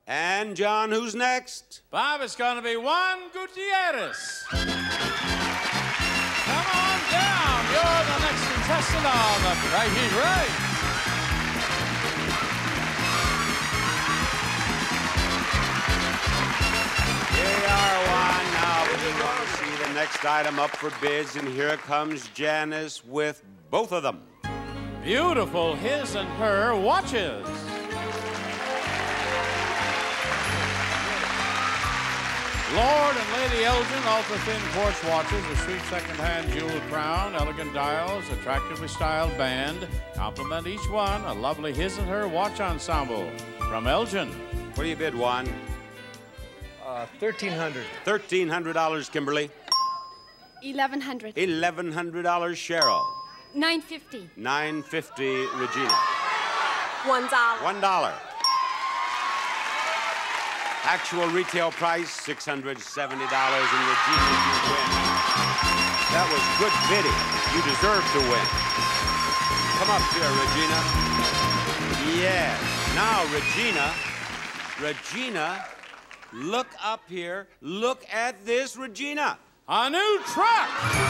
And, John, who's next? Bob, it's going to be Juan Gutierrez. Come on down. You're the next contestant on The Price is Right. Here you are, Juan. Now we're going to see the next item up for bids, and here comes Janice with both of them. Beautiful his and her watches. Lord and Lady Elgin ultra-thin quartz watches with sweet second-hand jeweled crown, elegant dials, attractively styled band. Compliment each one a lovely his and her watch ensemble from Elgin. What do you bid, Juan? $1,300. $1,300, Kimberly. $1,100. $1,100, Cheryl. $950. $950, Regina. $1. $1. Actual retail price, $670, and Regina, you win. That was good bidding. You deserve to win. Come up here, Regina. Yes. Now, Regina, look up here. Look at this, Regina. A new truck.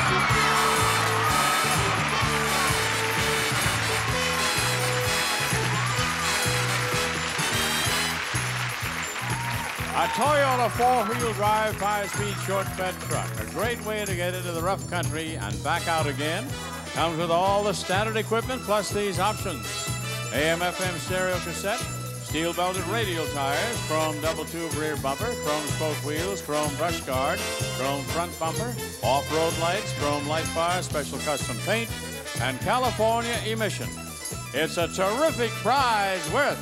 A Toyota four-wheel drive, five-speed short bed truck. A great way to get into the rough country and back out again. Comes with all the standard equipment plus these options. AM/FM stereo cassette, steel-belted radial tires, chrome double tube rear bumper, chrome spoke wheels, chrome brush guard, chrome front bumper, off-road lights, chrome light bar, special custom paint, and California emission. It's a terrific prize worth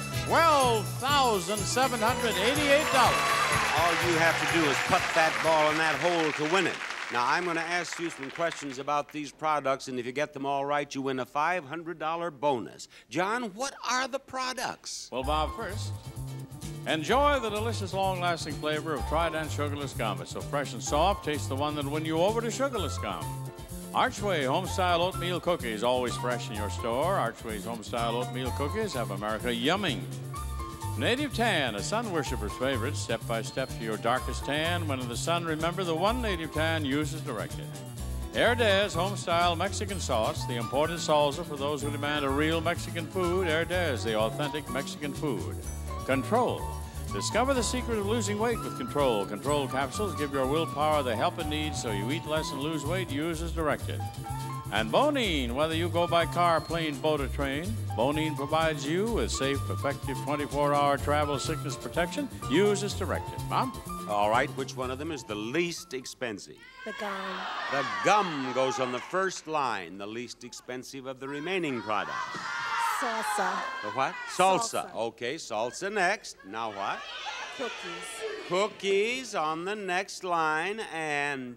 $12,788. All you have to do is put that ball in that hole to win it. Now, I'm going to ask you some questions about these products, and if you get them all right, you win a $500 bonus. John, what are the products? Well, Bob, first, enjoy the delicious, long-lasting flavor of Trident Sugarless Gum. It's so fresh and soft, tastes the one that'll win you over to Sugarless Gum. Archway Homestyle Oatmeal Cookies, always fresh in your store. Archway's Homestyle Oatmeal Cookies have America yumming. Native Tan, a sun worshiper's favorite, step-by-step to your darkest tan. When in the sun, remember the one Native Tan uses directed. Herdez Homestyle Mexican Sauce, the imported salsa for those who demand a real Mexican food. Herdez, the authentic Mexican food. Control. Discover the secret of losing weight with Control. Control capsules give your willpower the help it needs so you eat less and lose weight. Use as directed. And Bonine, whether you go by car, plane, boat, or train, Bonine provides you with safe, effective 24-hour travel sickness protection. Use as directed. Mom? All right, which one of them is the least expensive? The gum. The gum goes on the first line, the least expensive of the remaining products. Salsa. The what? Salsa. Salsa. Okay, salsa next. Now what? Cookies. Cookies on the next line, and...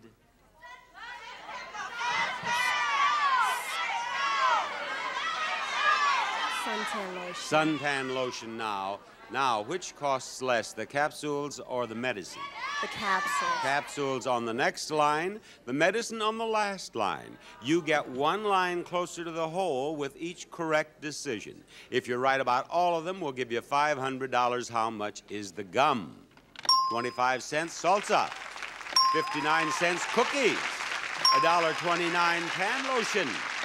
Suntan lotion. suntan lotion now. Now, which costs less, the capsules or the medicine? The capsules. Capsules on the next line, the medicine on the last line. You get one line closer to the hole with each correct decision. If you're right about all of them, we'll give you $500. How much is the gum? 25 cents salsa, 59 cents cookies, $1.29 tan lotion,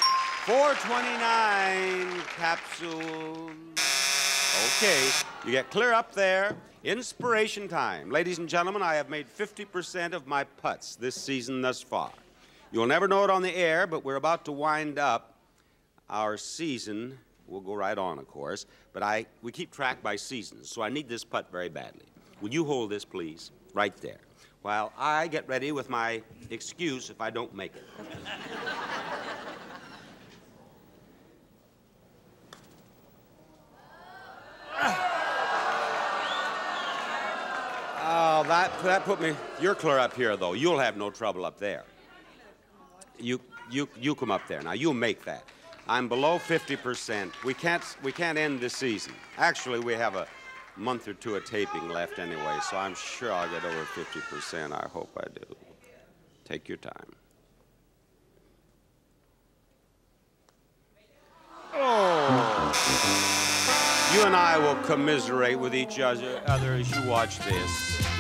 $4.29 capsules. Okay, you get clear up there. Inspiration time. Ladies and gentlemen, I have made 50% of my putts this season thus far. You'll never know it on the air, but we're about to wind up our season. We'll go right on, of course, but we keep track by seasons, so I need this putt very badly. Will you hold this, please, right there, while I get ready with my excuse if I don't make it. Oh, that put me... You're clear up here, though. You'll have no trouble up there. You come up there. Now, you'll make that. I'm below 50%. We can't end this season. Actually, we have a month or two of taping left anyway, so I'm sure I'll get over 50%. I hope I do. Take your time. Oh. you and I will commiserate with each other as you watch this.